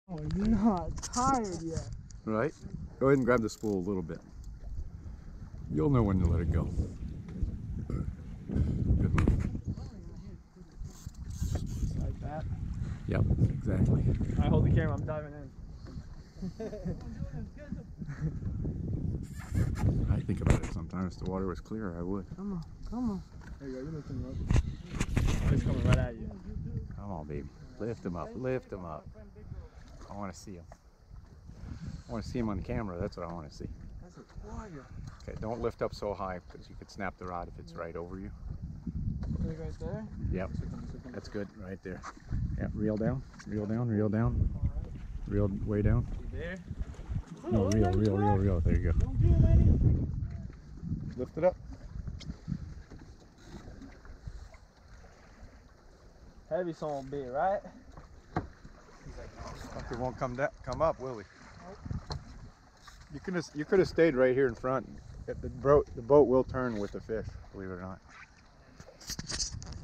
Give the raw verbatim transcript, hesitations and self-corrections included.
Oh, you're not tired yet. Right? Go ahead and grab the spool a little bit. You'll know when to let it go. Good move. Like that. Yep, exactly. I hold the camera, I'm diving in. I think about it sometimes. If the water was clear, I would. Come on, come on. There you go, you're lifting him up. Oh, he's coming right at you. Come on, baby. Lift him up. Lift him up. I want to see him. I want to see him on camera. That's what I want to see. That's a warrior. Okay, don't lift up so high because you could snap the rod if it's right over you. Like right there? Yep. That's good. Right there. Yeah. Reel down. Reel down. Reel down. Reel way down. You there? No, reel, reel, reel, reel. There you go. Lift it up. Heavy son bit, right? He won't come down, come up, will he? You could have, you could have stayed right here in front. The boat, the boat will turn with the fish, believe it or not.